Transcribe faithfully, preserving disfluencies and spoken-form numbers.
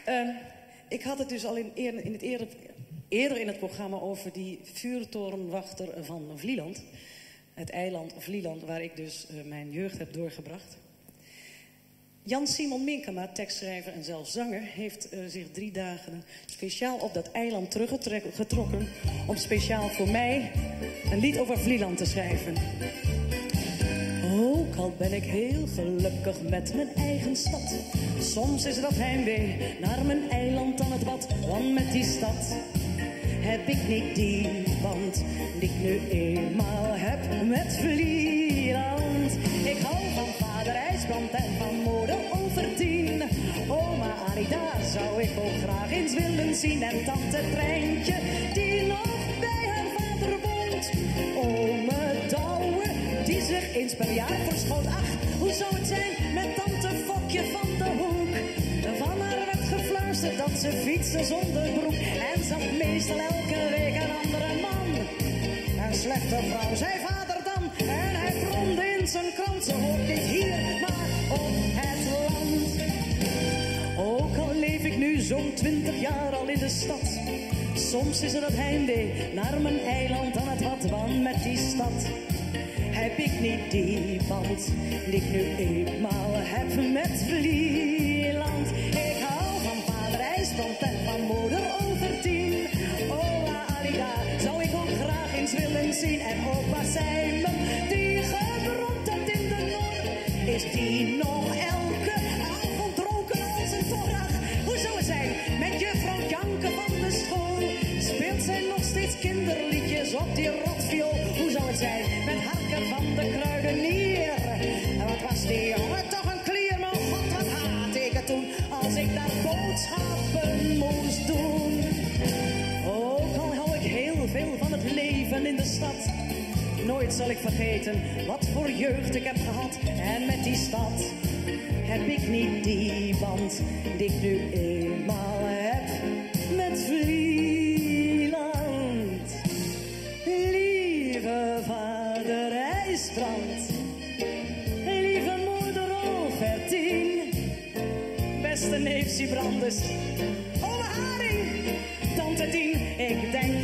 Uh, ik had het dus al in, in het eerder, eerder in het programma over die vuurtorenwachter van Vlieland. Het eiland Vlieland, waar ik dus uh, mijn jeugd heb doorgebracht. Jan Simon Minkema, tekstschrijver en zelfs zanger, heeft uh, zich drie dagen speciaal op dat eiland teruggetrokken om speciaal voor mij een lied over Vlieland te schrijven. Ook al ben ik heel gelukkig met mijn eigen stad, soms is dat heimwee naar mijn eiland dan het wat, want met die stad heb ik niet die band die ik nu eenmaal heb met Vlieland. Ik hou van vader IJsbrand en van moeder Overtien. Oma Arida zou ik ook graag eens willen zien. En tante Treintje die nog bij haar vader woont. Ome Douwe die zich eens per jaar verschoot. Ach, hoe zou het zijn met tante Fokje van de Hoek? Van haar werd gefluisterd dat ze fietste zonder broek. En zat meestal elke week een andere man. Een slechte vrouw, zei vader dan. En hij bromde in zijn krant. Ze hoort niet hier, maar op het land. Ook al leef ik nu zo'n twintig jaar al in de stad. Soms is er het heimwee naar mijn eiland dan het wat. Want met die stad heb ik niet die band die ik nu eenmaal heb met Vlieland. Ik hou van vader IJsbrand en van moeder Overtien. Ola Alida zou ik ook graag eens willen zien. En opa Simon die gebrand had in de Noord. Is die nog elke avond dronken als een voorraad? Hoe zou het zijn met juffrouw Janke van de school? Speelt zij nog steeds kinderliedjes op die rotviool? Hoe zou het zijn met Harke van de Kruidenier? En wat was die jongen toch een klier? Maar god, wat haat ik het toen als ik daar boodschappen moest doen. Ook al hou ik heel veel van het leven in de stad, nooit zal ik vergeten wat voor jeugd ik heb gehad. En met die stad heb ik niet die band die ik nu eenmaal heb met Vlieland. Lieve vader IJsbrand, lieve moeder Overtien, beste neef Siebrandus, ome Haring, tante Tien, ik denk